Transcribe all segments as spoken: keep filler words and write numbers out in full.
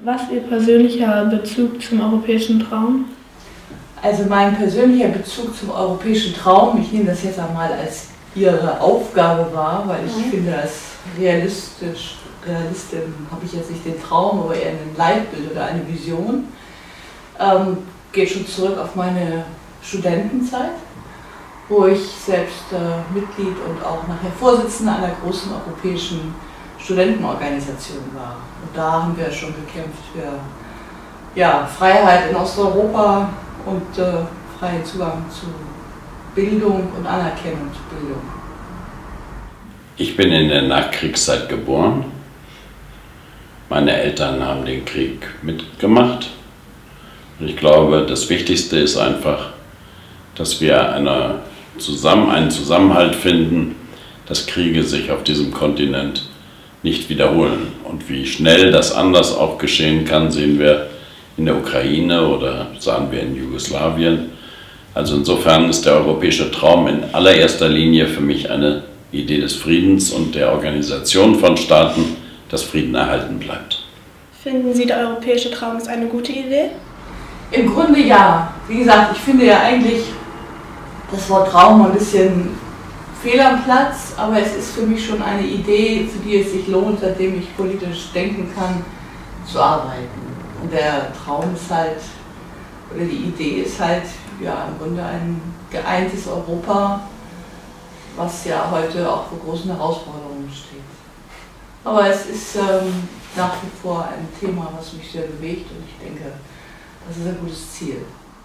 Was ist Ihr persönlicher Bezug zum europäischen Traum? Also mein persönlicher Bezug zum europäischen Traum, ich nehme das jetzt einmal als Ihre Aufgabe wahr, weil ich mhm. finde, als realistisch, Realistin habe ich jetzt nicht den Traum, aber eher ein Leitbild oder eine Vision. Ähm, geht schon zurück auf meine Studentenzeit, wo ich selbst äh, Mitglied und auch nachher Vorsitzende einer großen europäischen Studentenorganisation war. Und da haben wir schon gekämpft für ja, Freiheit in Osteuropa und äh, freien Zugang zu Bildung und Anerkennung zu Bildung. Ich bin in der Nachkriegszeit geboren. Meine Eltern haben den Krieg mitgemacht. Und ich glaube, das Wichtigste ist einfach, dass wir eine zusammen, einen Zusammenhalt finden, dass Kriege sich auf diesem Kontinent nicht wiederholen. Und wie schnell das anders auch geschehen kann, sehen wir in der Ukraine oder sahen wir in Jugoslawien. Also insofern ist der europäische Traum in allererster Linie für mich eine Idee des Friedens und der Organisation von Staaten, dass Frieden erhalten bleibt. Finden Sie, der europäische Traum ist eine gute Idee? Im Grunde ja. Wie gesagt, ich finde ja eigentlich das Wort Traum ein bisschen fehl am Platz, aber es ist für mich schon eine Idee, für die es sich lohnt, seitdem ich politisch denken kann, zu arbeiten. Und der Traum ist halt, oder die Idee ist halt, ja, im Grunde ein geeintes Europa, was ja heute auch vor großen Herausforderungen steht. Aber es ist ähm, nach wie vor ein Thema, was mich sehr bewegt und ich denke, das ist ein gutes Ziel.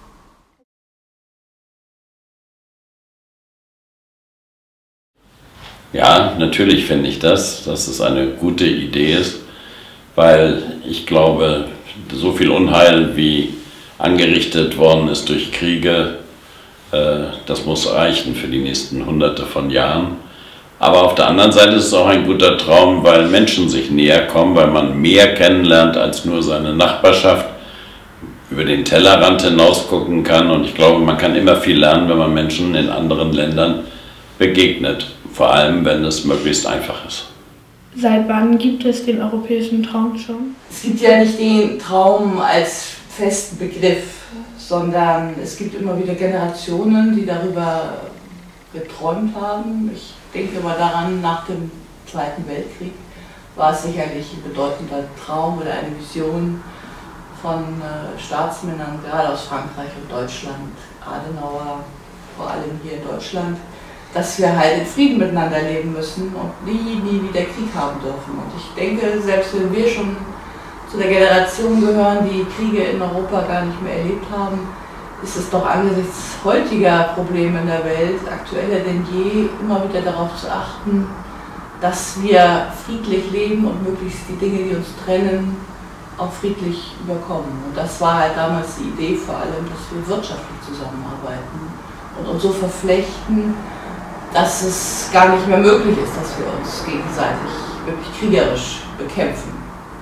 Ja, natürlich finde ich das, dass es eine gute Idee ist, weil ich glaube, so viel Unheil, wie angerichtet worden ist durch Kriege, äh, das muss reichen für die nächsten Hunderte von Jahren. Aber auf der anderen Seite ist es auch ein guter Traum, weil Menschen sich näher kommen, weil man mehr kennenlernt als nur seine Nachbarschaft, über den Tellerrand hinaus gucken kann. Und ich glaube, man kann immer viel lernen, wenn man Menschen in anderen Ländern begegnet. Vor allem, wenn es möglichst einfach ist. Seit wann gibt es den europäischen Traum schon? Es gibt ja nicht den Traum als festen Begriff, sondern es gibt immer wieder Generationen, die darüber geträumt haben. Ich denke mal daran, nach dem Zweiten Weltkrieg war es sicherlich ein bedeutender Traum oder eine Vision von äh, Staatsmännern, gerade aus Frankreich und Deutschland, Adenauer, vor allem hier in Deutschland, dass wir halt in Frieden miteinander leben müssen und nie, nie wieder Krieg haben dürfen. Und ich denke, selbst wenn wir schon zu der Generation gehören, die Kriege in Europa gar nicht mehr erlebt haben, ist es doch angesichts heutiger Probleme in der Welt aktueller denn je, immer wieder darauf zu achten, dass wir friedlich leben und möglichst die Dinge, die uns trennen, auch friedlich überkommen. Und das war halt damals die Idee vor allem, dass wir wirtschaftlich zusammenarbeiten und uns so verflechten, dass es gar nicht mehr möglich ist, dass wir uns gegenseitig wirklich kriegerisch bekämpfen.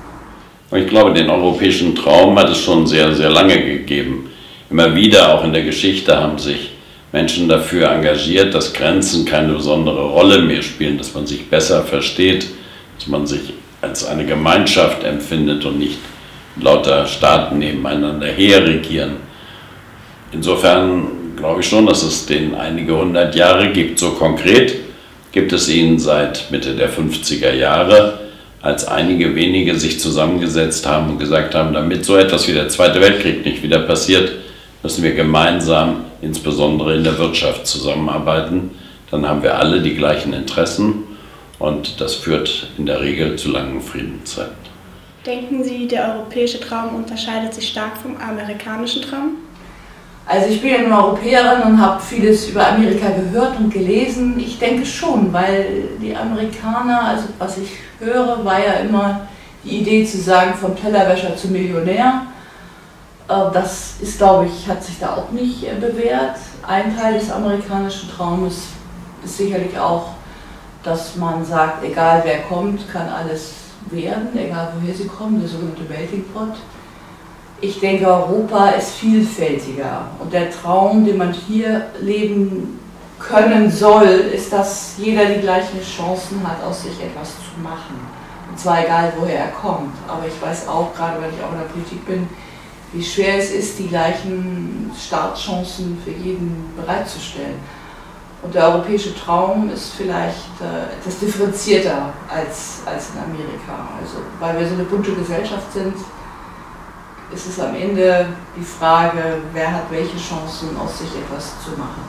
Ich glaube, den europäischen Traum hat es schon sehr, sehr lange gegeben. Immer wieder, auch in der Geschichte, haben sich Menschen dafür engagiert, dass Grenzen keine besondere Rolle mehr spielen, dass man sich besser versteht, dass man sich als eine Gemeinschaft empfindet und nicht lauter Staaten nebeneinander herregieren. Insofern glaube ich schon, dass es den einige hundert Jahre gibt. So konkret gibt es ihn seit Mitte der fünfziger Jahre, als einige wenige sich zusammengesetzt haben und gesagt haben, damit so etwas wie der Zweite Weltkrieg nicht wieder passiert, müssen wir gemeinsam, insbesondere in der Wirtschaft, zusammenarbeiten. Dann haben wir alle die gleichen Interessen und das führt in der Regel zu langen Friedenszeiten. Denken Sie, der europäische Traum unterscheidet sich stark vom amerikanischen Traum? Also ich bin ja eine Europäerin und habe vieles über Amerika gehört und gelesen. Ich denke schon, weil die Amerikaner, also was ich höre, war ja immer die Idee zu sagen, vom Tellerwäscher zum Millionär. Das ist, glaube ich, hat sich da auch nicht bewährt. Ein Teil des amerikanischen Traumes ist sicherlich auch, dass man sagt, egal wer kommt, kann alles werden, egal woher sie kommen, der sogenannte Melting Pot. Ich denke, Europa ist vielfältiger und der Traum, den man hier leben können soll, ist, dass jeder die gleichen Chancen hat, aus sich etwas zu machen. Und zwar egal, woher er kommt. Aber ich weiß auch, gerade weil ich auch in der Politik bin, wie schwer es ist, die gleichen Startchancen für jeden bereitzustellen. Und der europäische Traum ist vielleicht äh, etwas differenzierter als, als in Amerika. Also, weil wir so eine bunte Gesellschaft sind, ist es am Ende die Frage, wer hat welche Chancen, aus sich etwas zu machen.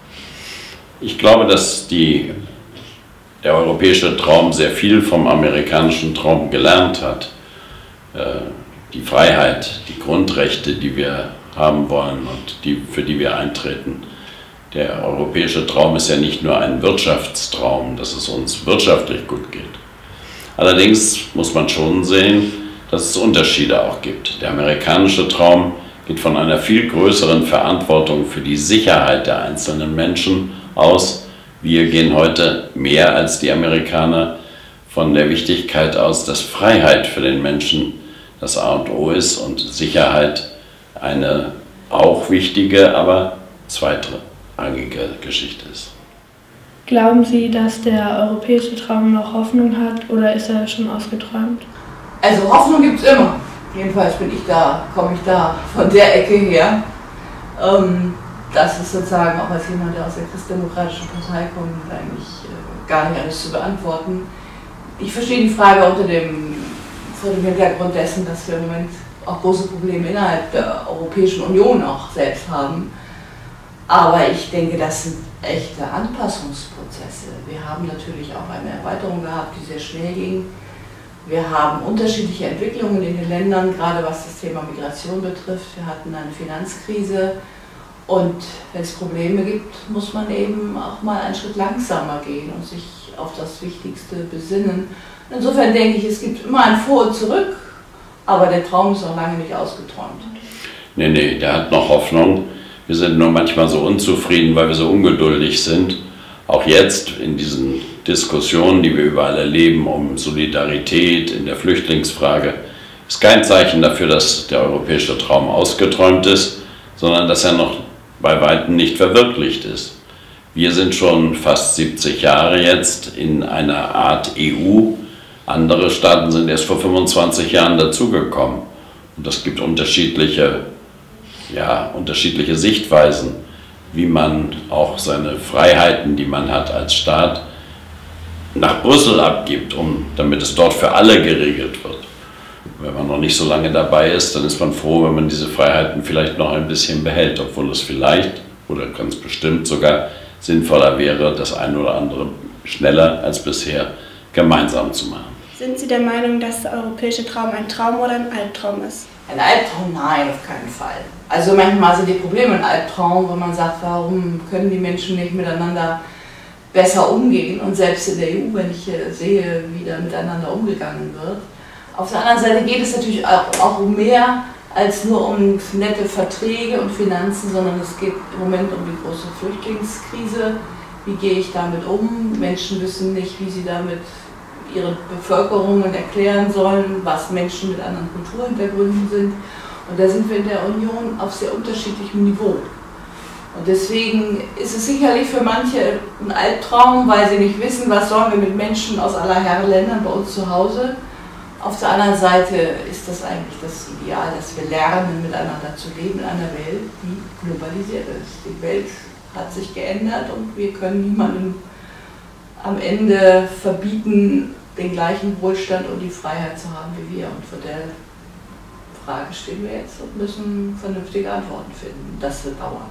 Ich glaube, dass die, der europäische Traum sehr viel vom amerikanischen Traum gelernt hat. Äh, die Freiheit, die Grundrechte, die wir haben wollen und die, für die wir eintreten. Der europäische Traum ist ja nicht nur ein Wirtschaftstraum, dass es uns wirtschaftlich gut geht. Allerdings muss man schon sehen, dass es Unterschiede auch gibt. Der amerikanische Traum geht von einer viel größeren Verantwortung für die Sicherheit der einzelnen Menschen aus. Wir gehen heute mehr als die Amerikaner von der Wichtigkeit aus, dass Freiheit für den Menschen das A und O ist und Sicherheit eine auch wichtige, aber zweitrangige Geschichte ist. Glauben Sie, dass der europäische Traum noch Hoffnung hat oder ist er schon ausgeträumt? Also Hoffnung gibt es immer. Jedenfalls bin ich da, komme ich da von der Ecke her. Ähm, das ist sozusagen auch als jemand, der aus der Christdemokratischen Partei kommt, eigentlich äh, gar nicht alles zu beantworten. Ich verstehe die Frage unter dem, vor dem Hintergrund dessen, dass wir im Moment auch große Probleme innerhalb der Europäischen Union auch selbst haben. Aber ich denke, das sind echte Anpassungsprozesse. Wir haben natürlich auch eine Erweiterung gehabt, die sehr schnell ging. Wir haben unterschiedliche Entwicklungen in den Ländern, gerade was das Thema Migration betrifft. Wir hatten eine Finanzkrise und wenn es Probleme gibt, muss man eben auch mal einen Schritt langsamer gehen und sich auf das Wichtigste besinnen. Insofern denke ich, es gibt immer ein Vor und Zurück, aber der Traum ist noch lange nicht ausgeträumt. Nee, nee, der hat noch Hoffnung. Wir sind nur manchmal so unzufrieden, weil wir so ungeduldig sind. Auch jetzt in diesen Diskussionen, die wir überall erleben, um Solidarität in der Flüchtlingsfrage, ist kein Zeichen dafür, dass der europäische Traum ausgeträumt ist, sondern dass er noch bei weitem nicht verwirklicht ist. Wir sind schon fast siebzig Jahre jetzt in einer Art E U. Andere Staaten sind erst vor fünfundzwanzig Jahren dazugekommen. Und das gibt unterschiedliche, ja, unterschiedliche Sichtweisen, wie man auch seine Freiheiten, die man hat als Staat, nach Brüssel abgibt, um, damit es dort für alle geregelt wird. Wenn man noch nicht so lange dabei ist, dann ist man froh, wenn man diese Freiheiten vielleicht noch ein bisschen behält, obwohl es vielleicht oder ganz bestimmt sogar sinnvoller wäre, das eine oder andere schneller als bisher gemeinsam zu machen. Sind Sie der Meinung, dass der europäische Traum ein Traum oder ein Albtraum ist? Ein Albtraum? Nein, auf keinen Fall. Also manchmal sind die Probleme ein Albtraum, wenn man sagt, warum können die Menschen nicht miteinander besser umgehen. Und selbst in der E U, wenn ich sehe, wie da miteinander umgegangen wird. Auf der anderen Seite geht es natürlich auch um mehr als nur um nette Verträge und Finanzen, sondern es geht im Moment um die große Flüchtlingskrise. Wie gehe ich damit um? Menschen wissen nicht, wie sie damit ihre Bevölkerungen erklären sollen, was Menschen mit anderen Kulturhintergründen sind. Und da sind wir in der Union auf sehr unterschiedlichem Niveau. Und deswegen ist es sicherlich für manche ein Albtraum, weil sie nicht wissen, was sollen wir mit Menschen aus aller Herren Ländern bei uns zu Hause. Auf der anderen Seite ist das eigentlich das Ideal, dass wir lernen, miteinander zu leben in einer Welt, die globalisiert ist. Die Welt hat sich geändert und wir können niemandem am Ende verbieten, den gleichen Wohlstand und die Freiheit zu haben wie wir. Und vor der Frage stehen wir jetzt und müssen vernünftige Antworten finden. Das wird dauern.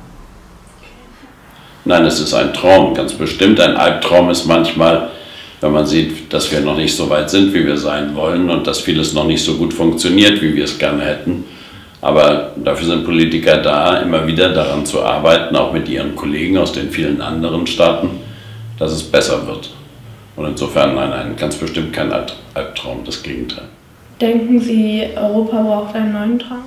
Nein, es ist ein Traum, ganz bestimmt. Ein Albtraum ist manchmal, wenn man sieht, dass wir noch nicht so weit sind, wie wir sein wollen und dass vieles noch nicht so gut funktioniert, wie wir es gerne hätten. Aber dafür sind Politiker da, immer wieder daran zu arbeiten, auch mit ihren Kollegen aus den vielen anderen Staaten, dass es besser wird. Und insofern, nein, nein, ganz bestimmt kein Albtraum, das Gegenteil. Denken Sie, Europa braucht einen neuen Traum?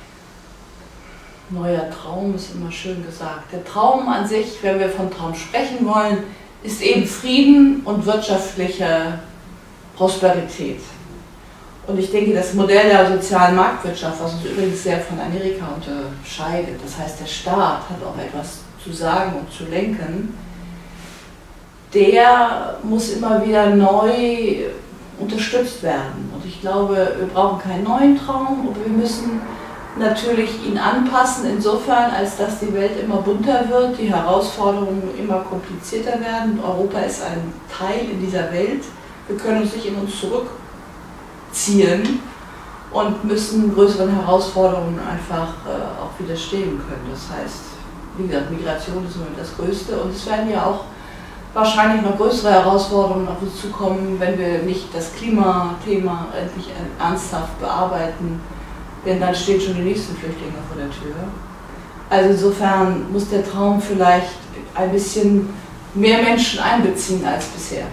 Neuer Traum ist immer schön gesagt. Der Traum an sich, wenn wir von Traum sprechen wollen, ist eben Frieden und wirtschaftliche Prosperität. Und ich denke, das Modell der sozialen Marktwirtschaft, was uns übrigens sehr von Amerika unterscheidet, das heißt, der Staat hat auch etwas zu sagen und zu lenken, der muss immer wieder neu unterstützt werden. Und ich glaube, wir brauchen keinen neuen Traum, aber wir müssen natürlich ihn anpassen, insofern, als dass die Welt immer bunter wird, die Herausforderungen immer komplizierter werden. Europa ist ein Teil in dieser Welt. Wir können uns nicht in uns zurückziehen und müssen größeren Herausforderungen einfach äh, auch widerstehen können. Das heißt, wie gesagt, Migration ist im Moment das Größte und es werden ja auch wahrscheinlich noch größere Herausforderungen auf uns zukommen, wenn wir nicht das Klimathema endlich ernsthaft bearbeiten. Denn dann stehen schon die nächsten Flüchtlinge vor der Tür. Also insofern muss der Traum vielleicht ein bisschen mehr Menschen einbeziehen als bisher.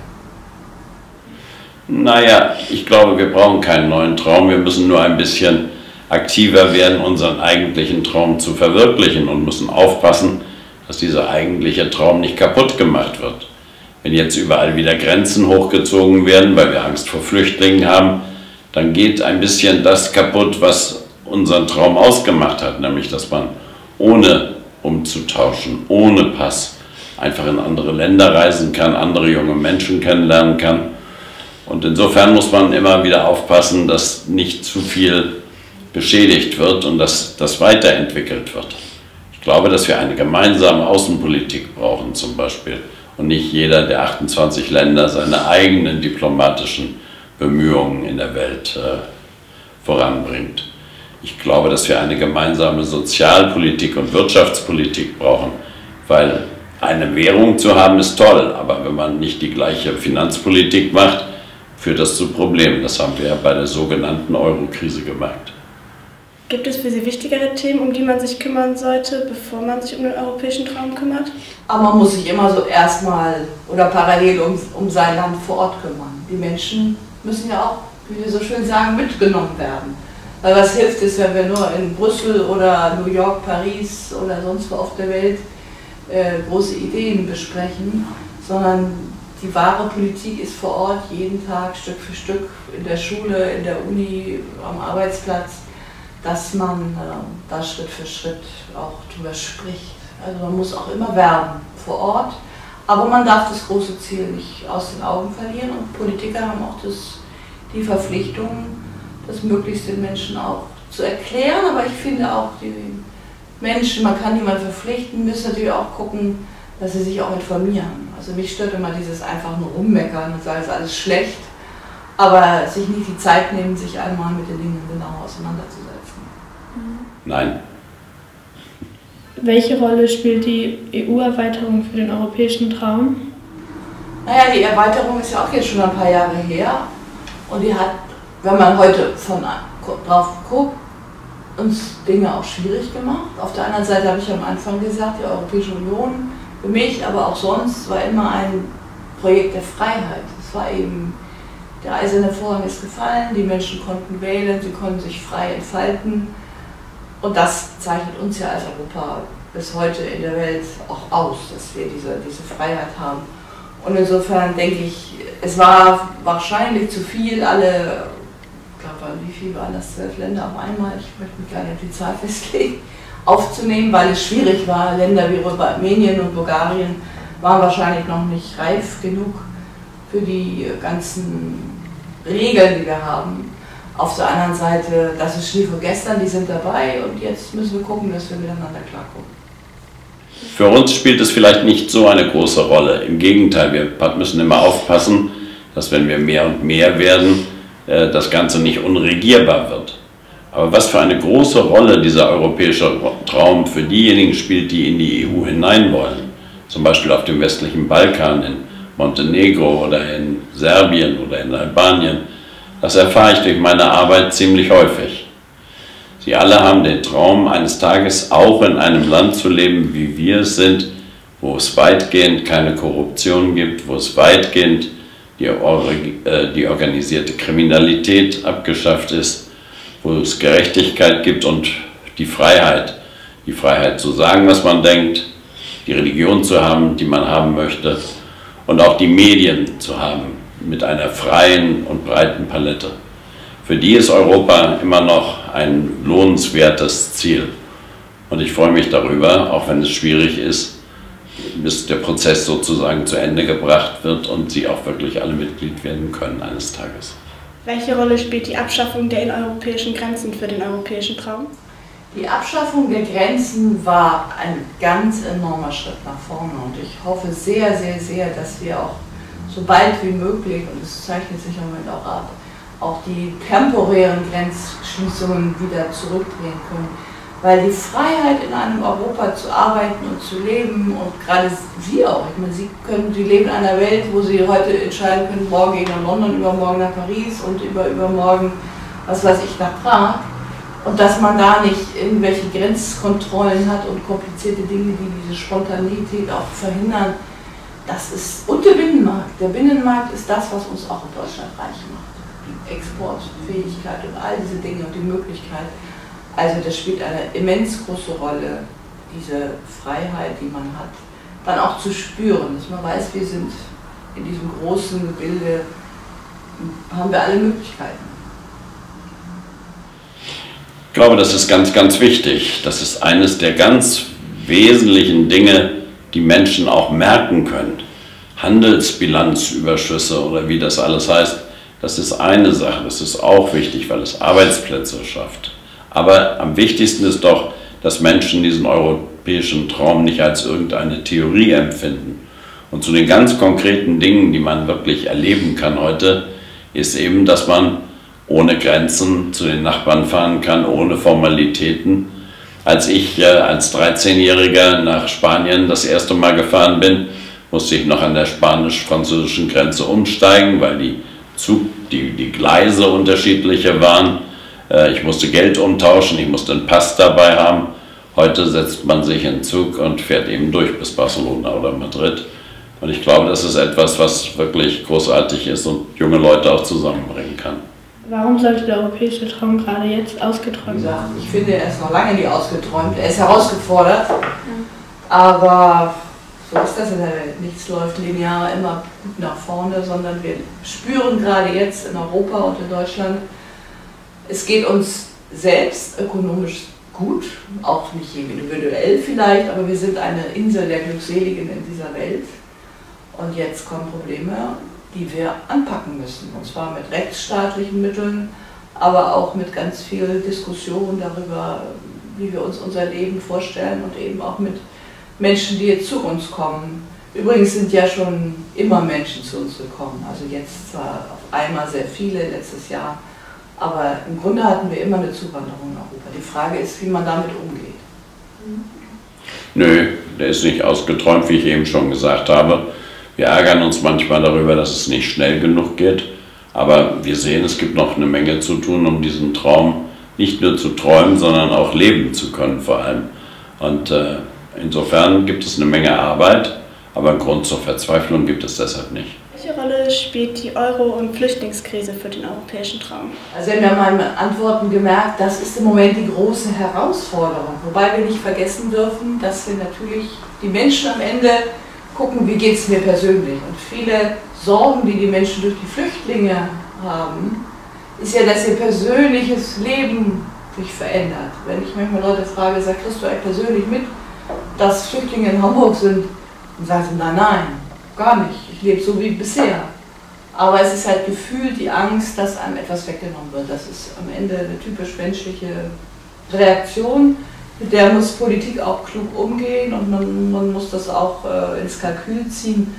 Naja, ich glaube, wir brauchen keinen neuen Traum. Wir müssen nur ein bisschen aktiver werden, unseren eigentlichen Traum zu verwirklichen und müssen aufpassen, dass dieser eigentliche Traum nicht kaputt gemacht wird. Wenn jetzt überall wieder Grenzen hochgezogen werden, weil wir Angst vor Flüchtlingen haben, dann geht ein bisschen das kaputt, was unseren Traum ausgemacht hat, nämlich dass man ohne umzutauschen, ohne Pass einfach in andere Länder reisen kann, andere junge Menschen kennenlernen kann. Und insofern muss man immer wieder aufpassen, dass nicht zu viel beschädigt wird und dass das weiterentwickelt wird. Ich glaube, dass wir eine gemeinsame Außenpolitik brauchen zum Beispiel und nicht jeder der achtundzwanzig Länder seine eigenen diplomatischen Bemühungen in der Welt äh, voranbringt. Ich glaube, dass wir eine gemeinsame Sozialpolitik und Wirtschaftspolitik brauchen, weil eine Währung zu haben ist toll, aber wenn man nicht die gleiche Finanzpolitik macht, führt das zu Problemen. Das haben wir ja bei der sogenannten Euro-Krise gemerkt. Gibt es für Sie wichtigere Themen, um die man sich kümmern sollte, bevor man sich um den europäischen Traum kümmert? Aber man muss sich immer so erstmal oder parallel um, um sein Land vor Ort kümmern. Die Menschen müssen ja auch, wie wir so schön sagen, mitgenommen werden. Weil was hilft es, wenn wir nur in Brüssel oder New York, Paris oder sonst wo auf der Welt äh, große Ideen besprechen, sondern die wahre Politik ist vor Ort, jeden Tag, Stück für Stück, in der Schule, in der Uni, am Arbeitsplatz, dass man äh, da Schritt für Schritt auch drüber spricht. Also man muss auch immer werben vor Ort, aber man darf das große Ziel nicht aus den Augen verlieren und Politiker haben auch das, die Verpflichtung, das möglichst den Menschen auch zu erklären, aber ich finde auch die Menschen, man kann niemanden verpflichten, müssen natürlich auch gucken, dass sie sich auch informieren. Also mich stört immer dieses einfach nur rummeckern und sagen, es ist alles schlecht, aber sich nicht die Zeit nehmen, sich einmal mit den Dingen genau auseinanderzusetzen. Nein. Welche Rolle spielt die E U-Erweiterung für den europäischen Traum? Naja, die Erweiterung ist ja auch jetzt schon ein paar Jahre her und die hat, wenn man heute von drauf guckt, uns Dinge auch schwierig gemacht. Auf der anderen Seite habe ich am Anfang gesagt, die Europäische Union für mich, aber auch sonst, war immer ein Projekt der Freiheit. Es war eben, der eiserne Vorhang ist gefallen, die Menschen konnten wählen, sie konnten sich frei entfalten. Und das zeichnet uns ja als Europa bis heute in der Welt auch aus, dass wir diese, diese Freiheit haben. Und insofern denke ich, es war wahrscheinlich zu viel, alle, ich glaube, wie viel waren das, zwölf Länder auf einmal, ich möchte mich gar nicht auf die Zahl festlegen, aufzunehmen, weil es schwierig war. Länder wie Rumänien und Bulgarien waren wahrscheinlich noch nicht reif genug für die ganzen Regeln, die wir haben. Auf der anderen Seite, das ist Schnee von gestern, die sind dabei und jetzt müssen wir gucken, dass wir miteinander klarkommen. Für uns spielt es vielleicht nicht so eine große Rolle. Im Gegenteil, wir müssen immer aufpassen, dass wenn wir mehr und mehr werden, das Ganze nicht unregierbar wird. Aber was für eine große Rolle dieser europäische Traum für diejenigen spielt, die in die E U hinein wollen, zum Beispiel auf dem westlichen Balkan, in Montenegro oder in Serbien oder in Albanien, das erfahre ich durch meine Arbeit ziemlich häufig. Sie alle haben den Traum, eines Tages auch in einem Land zu leben, wie wir es sind, wo es weitgehend keine Korruption gibt, wo es weitgehend die, äh, die organisierte Kriminalität abgeschafft ist, wo es Gerechtigkeit gibt und die Freiheit. Die Freiheit zu sagen, was man denkt, die Religion zu haben, die man haben möchte und auch die Medien zu haben mit einer freien und breiten Palette. Für die ist Europa immer noch ein lohnenswertes Ziel. Und ich freue mich darüber, auch wenn es schwierig ist, bis der Prozess sozusagen zu Ende gebracht wird und sie auch wirklich alle Mitglied werden können eines Tages. Welche Rolle spielt die Abschaffung der innereuropäischen Grenzen für den europäischen Traum? Die Abschaffung der Grenzen war ein ganz enormer Schritt nach vorne und ich hoffe sehr, sehr, sehr, dass wir auch so bald wie möglich, und es zeichnet sich im Moment auch ab, auch die temporären Grenzschließungen wieder zurückdrehen können. Weil die Freiheit, in einem Europa zu arbeiten und zu leben, und gerade Sie auch, ich meine, Sie können, Sie leben in einer Welt, wo Sie heute entscheiden können, morgen gehen nach London, übermorgen nach Paris und über, übermorgen, was weiß ich, nach Prag. Und dass man da nicht irgendwelche Grenzkontrollen hat und komplizierte Dinge, die diese Spontanität auch verhindern, das ist, und der Binnenmarkt. Der Binnenmarkt ist das, was uns auch in Deutschland reich macht. Die Exportfähigkeit und all diese Dinge und die Möglichkeit. Also das spielt eine immens große Rolle, diese Freiheit, die man hat, dann auch zu spüren, dass man weiß, wir sind in diesem großen Gebilde, haben wir alle Möglichkeiten. Ich glaube, das ist ganz, ganz wichtig. Das ist eines der ganz wesentlichen Dinge, die Menschen auch merken können. Handelsbilanzüberschüsse oder wie das alles heißt, das ist eine Sache, das ist auch wichtig, weil es Arbeitsplätze schafft. Aber am wichtigsten ist doch, dass Menschen diesen europäischen Traum nicht als irgendeine Theorie empfinden. Und zu den ganz konkreten Dingen, die man wirklich erleben kann heute, ist eben, dass man ohne Grenzen zu den Nachbarn fahren kann, ohne Formalitäten. Als ich äh, als dreizehnjähriger nach Spanien das erste Mal gefahren bin, musste ich noch an der spanisch-französischen Grenze umsteigen, weil die, Zug, die, die Gleise unterschiedliche waren. Äh, ich musste Geld umtauschen, ich musste einen Pass dabei haben. Heute setzt man sich in den Zug und fährt eben durch bis Barcelona oder Madrid. Und ich glaube, das ist etwas, was wirklich großartig ist und junge Leute auch zusammenbringen kann. Warum sollte der europäische Traum gerade jetzt ausgeträumt werden? Ich finde, er ist noch lange nicht ausgeträumt. Er ist herausgefordert, aber so ist das in der Welt. Nichts läuft linear immer gut nach vorne, sondern wir spüren gerade jetzt in Europa und in Deutschland, es geht uns selbst ökonomisch gut, auch nicht individuell vielleicht, aber wir sind eine Insel der Glückseligen in dieser Welt. Und jetzt kommen Probleme, die wir anpacken müssen, und zwar mit rechtsstaatlichen Mitteln, aber auch mit ganz viel Diskussion darüber, wie wir uns unser Leben vorstellen und eben auch mit Menschen, die jetzt zu uns kommen. Übrigens sind ja schon immer Menschen zu uns gekommen, also jetzt zwar auf einmal sehr viele letztes Jahr, aber im Grunde hatten wir immer eine Zuwanderung in Europa. Die Frage ist, wie man damit umgeht. Nö, der ist nicht ausgeträumt, wie ich eben schon gesagt habe. Wir ärgern uns manchmal darüber, dass es nicht schnell genug geht, aber wir sehen, es gibt noch eine Menge zu tun, um diesen Traum nicht nur zu träumen, sondern auch leben zu können vor allem. Und äh, insofern gibt es eine Menge Arbeit, aber einen Grund zur Verzweiflung gibt es deshalb nicht. Welche Rolle spielt die Euro- und Flüchtlingskrise für den europäischen Traum? Also wir haben meine Antworten gemerkt, das ist im Moment die große Herausforderung, wobei wir nicht vergessen dürfen, dass wir natürlich die Menschen am Ende gucken, wie geht es mir persönlich. Und viele Sorgen, die die Menschen durch die Flüchtlinge haben, ist ja, dass ihr persönliches Leben sich verändert. Wenn ich manchmal Leute frage, sagt, kriegst du eigentlich persönlich mit, dass Flüchtlinge in Hamburg sind? Und sagen sie, nein, nein, gar nicht. Ich lebe so wie bisher. Aber es ist halt gefühlt die Angst, dass einem etwas weggenommen wird. Das ist am Ende eine typisch menschliche Reaktion. Mit der muss Politik auch klug umgehen und man, man muss das auch äh, ins Kalkül ziehen.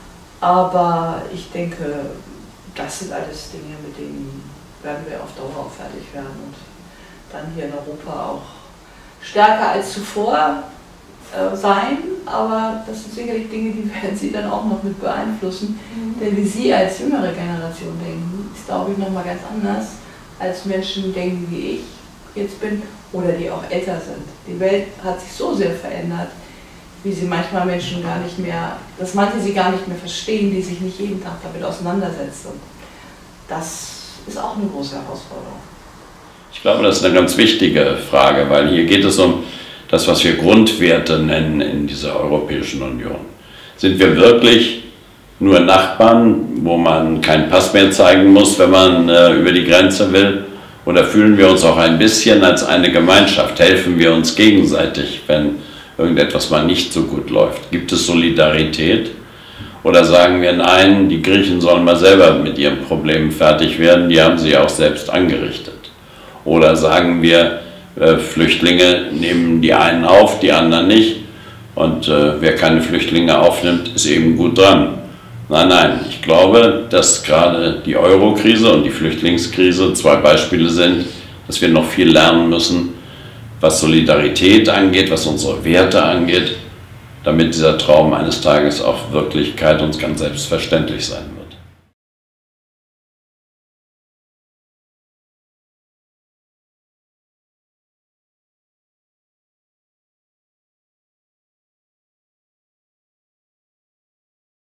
Aber ich denke, das sind alles Dinge, mit denen werden wir auf Dauer auch fertig werden und dann hier in Europa auch stärker als zuvor äh, sein. Aber das sind sicherlich Dinge, die werden Sie dann auch noch mit beeinflussen. Mhm. Denn wie Sie als jüngere Generation denken, ist, glaube ich, nochmal ganz anders, als Menschen denken, wie ich jetzt bin oder die auch älter sind. Die Welt hat sich so sehr verändert, wie sie manchmal Menschen gar nicht mehr, dass manche sie gar nicht mehr verstehen, die sich nicht jeden Tag damit auseinandersetzen. Und das ist auch eine große Herausforderung. Ich glaube, das ist eine ganz wichtige Frage, weil hier geht es um das, was wir Grundwerte nennen in dieser Europäischen Union. Sind wir wirklich nur Nachbarn, wo man keinen Pass mehr zeigen muss, wenn man äh, über die Grenze will? Oder fühlen wir uns auch ein bisschen als eine Gemeinschaft? Helfen wir uns gegenseitig, wenn irgendetwas mal nicht so gut läuft? Gibt es Solidarität? Oder sagen wir, nein, die Griechen sollen mal selber mit ihren Problemen fertig werden, die haben sie auch selbst angerichtet? Oder sagen wir, äh, Flüchtlinge nehmen die einen auf, die anderen nicht, und äh, wer keine Flüchtlinge aufnimmt, ist eben gut dran? Nein, nein, ich glaube, dass gerade die Euro-Krise und die Flüchtlingskrise zwei Beispiele sind, dass wir noch viel lernen müssen, was Solidarität angeht, was unsere Werte angeht, damit dieser Traum eines Tages auch Wirklichkeit uns ganz selbstverständlich sein wird.